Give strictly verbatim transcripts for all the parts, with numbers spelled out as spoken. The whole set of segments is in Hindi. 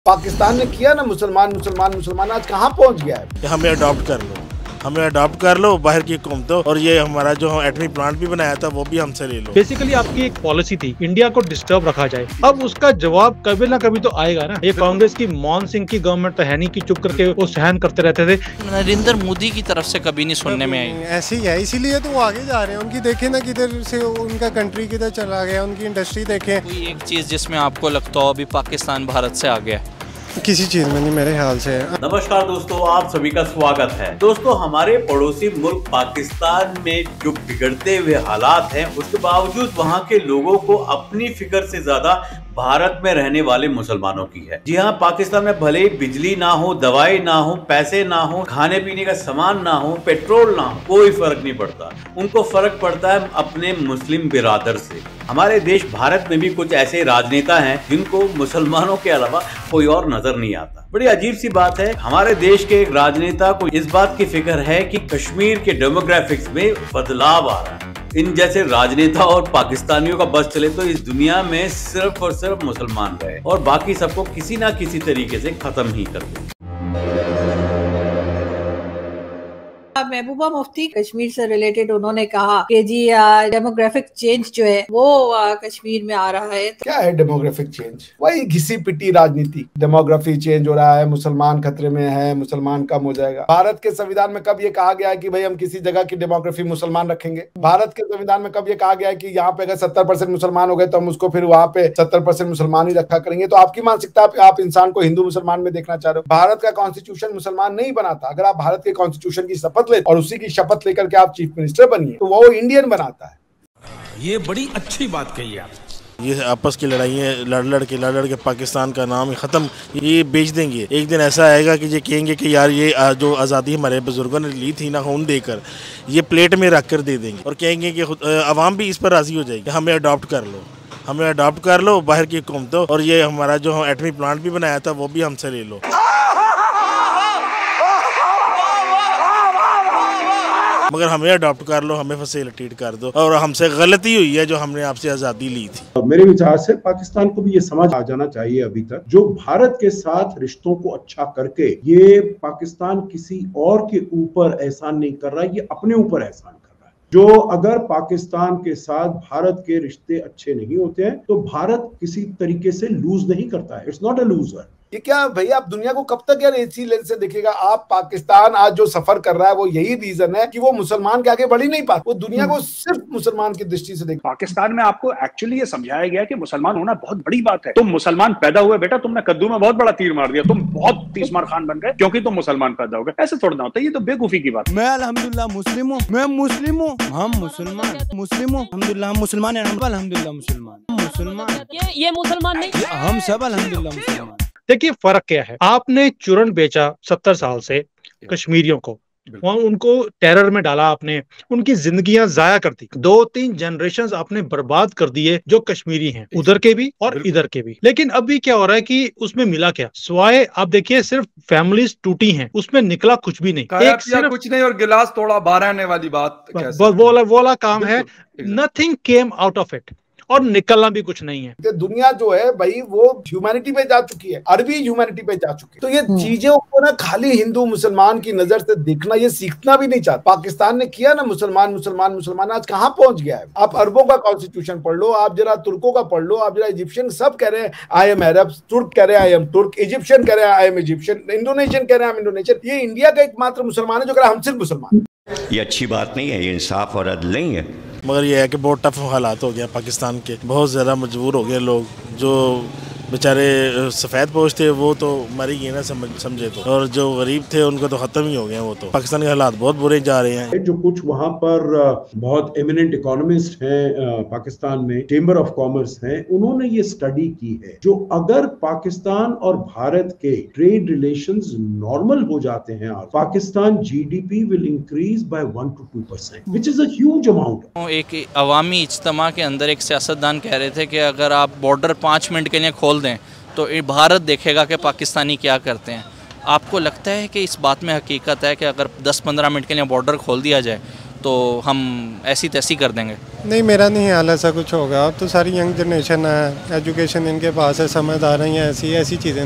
पाकिस्तान ने किया ना मुसलमान मुसलमान मुसलमान, आज कहाँ पहुँच गया है। हमें अडॉप्ट कर लो, हमें अडॉप्ट कर लो बाहर की कौम तो, और ये हमारा जो एटमी प्लांट भी बनाया था वो भी हमसे ले लो। बेसिकली आपकी एक पॉलिसी थी इंडिया को डिस्टर्ब रखा जाए, अब उसका जवाब कभी ना कभी तो आएगा ना। ये कांग्रेस की मनमोहन सिंह की गवर्नमेंट तो है नहीं कि चुप करके वो सहन करते रहते थे। नरेंद्र मोदी की तरफ से कभी नहीं सुनने में आई। ऐसे ही है, इसीलिए तो वो आगे जा रहे हैं। उनकी देखे ना किधर से उनका कंट्री किधर चला गया, उनकी इंडस्ट्री देखें। कोई एक चीज जिसमें आपको लगता हो अभी पाकिस्तान भारत से आ गया? किसी चीज में नहीं मेरे ख्याल से। नमस्कार दोस्तों, आप सभी का स्वागत है। दोस्तों, हमारे पड़ोसी मुल्क पाकिस्तान में जो बिगड़ते हुए हालात हैं, उसके बावजूद वहां के लोगों को अपनी फिक्र से ज्यादा भारत में रहने वाले मुसलमानों की है। जी हाँ, पाकिस्तान में भले ही बिजली ना हो, दवाई ना हो, पैसे ना हो, खाने पीने का सामान ना हो, पेट्रोल ना हो, कोई फर्क नहीं पड़ता। उनको फर्क पड़ता है अपने मुस्लिम बिरादर से। हमारे देश भारत में भी कुछ ऐसे राजनेता हैं जिनको मुसलमानों के अलावा कोई और नजर नहीं आता। बड़ी अजीब सी बात है, हमारे देश के एक राजनेता को इस बात की फिक्र है कि कश्मीर के डेमोग्राफिक्स में बदलाव आ रहा है। इन जैसे राजनेता और पाकिस्तानियों का बस चले तो इस दुनिया में सिर्फ और सिर्फ मुसलमान रहे और बाकी सबको किसी ना किसी तरीके से खत्म ही कर दे। महबूबा मुफ्ती कश्मीर से रिलेटेड उन्होंने कहा कि जी डेमोग्राफिक चेंज जो है वो आ, कश्मीर में आ रहा है। क्या है डेमोग्राफिक चेंज? वही घिसी पिटी राजनीति। डेमोग्राफी चेंज हो रहा है, मुसलमान खतरे में है, मुसलमान कम हो जाएगा। भारत के संविधान में कब ये कहा गया है कि भाई हम किसी जगह की डेमोग्राफी मुसलमान रखेंगे? भारत के संविधान में कब ये कहा गया है कि यहाँ पे अगर सत्तर परसेंट मुसलमान हो गए तो हम उसको फिर वहाँ पे सत्तर परसेंट मुसलमान ही रखा करेंगे? तो आपकी मानसिकता आप इंसान को हिंदू मुसलमान में देखना चाह रहे हो। भारत का कॉन्स्टिट्यूशन मुसलमान नहीं बना था। अगर आप भारत के कॉन्स्टिट्यूशन की शपथ ले और उसी की शपथ लेकर के आप चीफ मिनिस्टर बनिए तो वो इंडियन बनाता है। ये बड़ी अच्छी बात कही आप। ये आपस की लड़ाइयाँ लड़ लड़ के लड़ लड़ के पाकिस्तान का नाम खत्म ये बेच देंगे। एक दिन ऐसा आएगा कि ये कहेंगे कि यार ये जो आज़ादी हमारे बुजुर्गों ने ली थी ना खून देकर, ये प्लेट में रख कर दे देंगे और कहेंगे कि अवाम भी इस पर राजी हो जाएगी, हमें अडॉप्ट कर लो, हमें अडॉप्ट कर लो बाहर की कौम तो, और ये हमारा जो एटमी प्लांट भी बनाया था वो भी हमसे ले लो। मगर हमें अडॉप्ट कर लो, हमें फैसिलिटेट कर दो, और हमसे गलती हुई है जो हमने आपसे आज़ादी ली थी। मेरे विचार से पाकिस्तान को भी ये समझ आ जाना चाहिए अभी तक, जो भारत के साथ रिश्तों को अच्छा करके ये पाकिस्तान किसी और के ऊपर एहसान नहीं कर रहा, ये अपने ऊपर एहसान कर रहा है। जो अगर पाकिस्तान के साथ भारत के रिश्ते अच्छे नहीं होते हैं तो भारत किसी तरीके से लूज नहीं करता है। It's not a loser. ये क्या भैया, आप दुनिया को कब तक यार इसी लेंस से देखेगा? आप पाकिस्तान आज जो सफर कर रहा है वो यही रीजन है कि वो मुसलमान के आगे बढ़ ही नहीं पाता। वो दुनिया को सिर्फ मुसलमान की दृष्टि से देखता। पाकिस्तान में आपको एक्चुअली ये समझाया गया कि मुसलमान होना बहुत बड़ी बात है। तुम मुसलमान पैदा हुए बेटा, तुमने कद्दू में बहुत बड़ा तीर मार दिया, तुम बहुत तीसमार खान बन गए क्योंकि तुम मुसलमान पैदा हो गए। ऐसे थोड़ा ना होता है, ये तो बेवकूफी की बात। मैं अल्हम्दुलिल्लाह मुस्लिम हूँ, मैं मुस्लिम हूँ, हम मुसलमान मुस्लिम हूँ, अल्हम्दुलिल्लाह हम मुसलमान हैं, अल्हम्दुलिल्लाह मुसलमान मुसलमान ये ये मुसलमान नहीं, हम सब अल्हम्दुलिल्लाह मुसलमान। देखिए फर्क क्या है, आपने चूरन बेचा सत्तर साल से कश्मीरियों को, वहाँ उनको टेरर में डाला आपने, उनकी जिंदगियां जाया कर दी, दो तीन जनरेशंस आपने बर्बाद कर दिए जो कश्मीरी हैं, उधर के भी और इधर के भी। लेकिन अभी क्या हो रहा है कि उसमें मिला क्या? स्वाय आप देखिए सिर्फ फैमिलीज टूटी हैं, उसमें निकला कुछ भी नहीं। एक सिर्फ कुछ नहीं और गिलास तोड़ा बारह आने वाली बात वो वाला काम है। Nothing came out of it और निकलना भी कुछ नहीं है। दुनिया जो है भाई वो ह्यूमैनिटी पे जा चुकी है, अरबी ह्यूमैनिटी पे जा चुकी है। तो ये चीजों को ना खाली हिंदू मुसलमान की नजर से देखना, ये सीखना भी नहीं चाहता। पाकिस्तान ने किया ना मुसलमान मुसलमान मुसलमान, आज कहाँ पहुंच गया है। आप अरबों का कॉन्स्टिट्यूशन पढ़ लो, आप जरा तुर्कों का पढ़ लो, आप जरा इजिप्शियन, सब कह रहे हैं आई एम अरब, तुर्क कह रहे हैं आई एम तुर्क, इजिप्शियन कह रहे हैं आई एम इजिप्शियन, इंडोनेशियन कह रहे हैं आई एम इंडोनेशियन। ये इंडिया का एकमात्र मुसलमान है जो कह रहा है हम सिर्फ मुसलमान। ये अच्छी बात नहीं है, ये इंसाफ और अदल नहीं है। मगर ये है कि बहुत टफ हालात हो गया पाकिस्तान के, बहुत ज़्यादा मजबूर हो गए लोग। जो बेचारे सफ़ेद पोश थे वो तो मर ही गए ना समझ समझे तो, और जो गरीब थे उनको तो ख़त्म ही हो गए। वो तो पाकिस्तान के हालात बहुत बुरे जा रहे हैं। जो कुछ वहाँ पर बहुत एमिनेंट इकोनॉमिस्ट हैं पाकिस्तान में, चेंबर ऑफ कॉमर्स हैं, उन्होंने ये स्टडी की है, जो अगर पाकिस्तान और भारत के ट्रेड रिलेशंस नॉर्मल हो जाते हैं, Pakistan GDP will increase by one to two percent, which is a huge amount. एक अवामी इज्तिमा के अंदर एक सियासतदान कह रहे थे कि अगर आप बॉर्डर पाँच मिनट के लिए खोल दें तो भारत देखेगा कि पाकिस्तानी क्या करते हैं। आपको लगता है कि इस बात में हकीकत है कि अगर दस पंद्रह मिनट के लिए बॉर्डर खोल दिया जाए तो हम ऐसी तैसी कर देंगे? नहीं, मेरा नहीं हाल ऐसा कुछ होगा। अब तो सारी यंग जनरेशन है, एजुकेशन इनके पास है, समझदार हैं, ऐसी ऐसी चीज़ें नहीं कर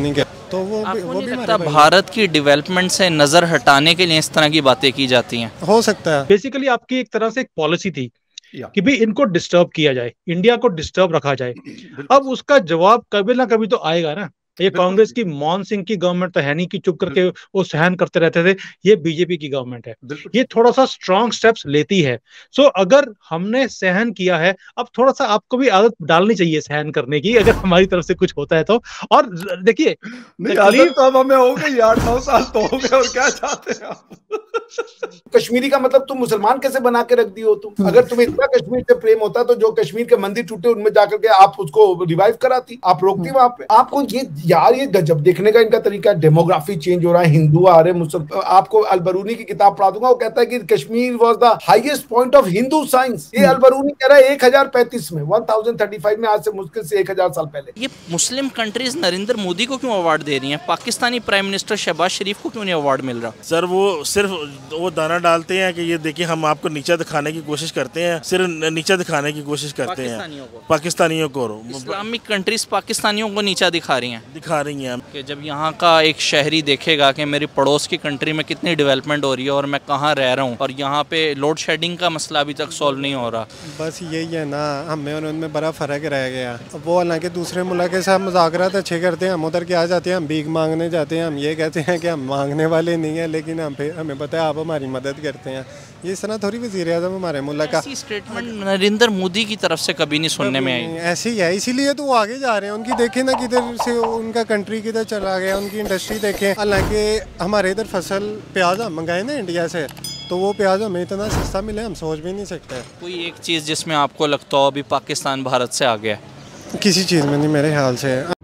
तो वो भी, आपको वो नहीं भी लगता हमारे भारत की डेवलपमेंट से नजर हटाने के लिए इस तरह की बातें की जाती हैं? हो सकता है। बेसिकली आपकी एक तरह से एक पॉलिसी थी कि भी इनको डिस्टर्ब किया जाए, इंडिया को डिस्टर्ब रखा जाए। अब उसका जवाब कभी ना कभी तो आएगा ना। ये कांग्रेस की मनमोहन सिंह की गवर्नमेंट तो है नहीं कि चुप करके वो सहन करते रहते थे। ये बीजेपी की गवर्नमेंट है, ये थोड़ा सा स्ट्रांग स्टेप्स लेती है। सो अगर हमने सहन किया है, अब थोड़ा सा आपको भी आदत डालनी चाहिए सहन करने की, अगर हमारी तरफ से कुछ होता है तो। और देखिए, आदत तो अब हमें हो गई, आठ नौ साल तो हो गए, और क्या चाहते हैं आप? कश्मीरी का मतलब तुम मुसलमान कैसे बना के रख दियो तुम? अगर तुम्हें इतना कश्मीर से प्रेम होता तो जो कश्मीर के मंदिर टूटे उनमें जाकर के आप उसको रिवाइव कराती, आप रोकती वहां पे। आपको ये यार ये गजब देखने का इनका तरीका, डेमोग्राफी चेंज हो रहा है, हिंदू आ रहे मुसलमान। आपको अलबरूनी की किताब पढ़ा दूंगा, वो कहता है कि Kashmir was the highest point of Hindu science. ये अलबरूनी कह रहा है एक हजार पैंतीस में, वन थाउजेंड थर्टी फाइव में, आज से मुश्किल से एक हजार साल पहले। ये मुस्लिम कंट्रीज नरेंद्र मोदी को क्यों अवार्ड दे रही हैं? पाकिस्तानी प्राइम मिनिस्टर शहबाज शरीफ को क्यों नहीं अवार्ड मिल रहा? सर वो सिर्फ वो दाना डालते हैं कि ये देखिए हम आपको नीचा दिखाने की कोशिश करते हैं, सिर्फ नीचा दिखाने की कोशिश करते हैं पाकिस्तानियों को। इस्लामिक कंट्रीज पाकिस्तानियों को नीचा दिखा रही हैं दिखा रही हैं कि जब यहाँ का एक शहरी देखेगा कि मेरी पड़ोस की कंट्री में कितनी डेवलपमेंट हो रही है और मैं कहाँ रह रहा हूँ, और यहाँ पे लोड शेडिंग का मसला अभी तक सॉल्व नहीं हो रहा। बस यही है ना, हमें और उनमें बड़ा फ़र्क रह गया। वो हालांकि दूसरे मुल्क के साथ मुज़ाकरात अच्छे करते हैं, हम उधर क्या जाते हैं, हम भीख मांगने जाते हैं, हम ये कहते हैं कि हम मांगने वाले नहीं हैं, लेकिन हम पे हमें पता है आप हमारी मदद करते हैं। ये इस तरह थोड़ी वज़ीर आज़म हमारे मुल्क का स्टेटमेंट नरेंद्र मोदी की तरफ से कभी नहीं सुनने में आई। ऐसे ही है, इसीलिए तो वो आगे जा रहे हैं। उनकी देखें ना किधर से उनका कंट्री किधर चला गया, उनकी इंडस्ट्री देखें। हालांकि हमारे इधर फसल प्याज हम मंगाए ना इंडिया से, तो वो प्याज हमें इतना सस्ता मिले हम सोच भी नहीं सकते। कोई एक चीज़ जिसमें आपको लगता हो अभी पाकिस्तान भारत से आ गया? किसी चीज़ में नहीं मेरे ख्याल से।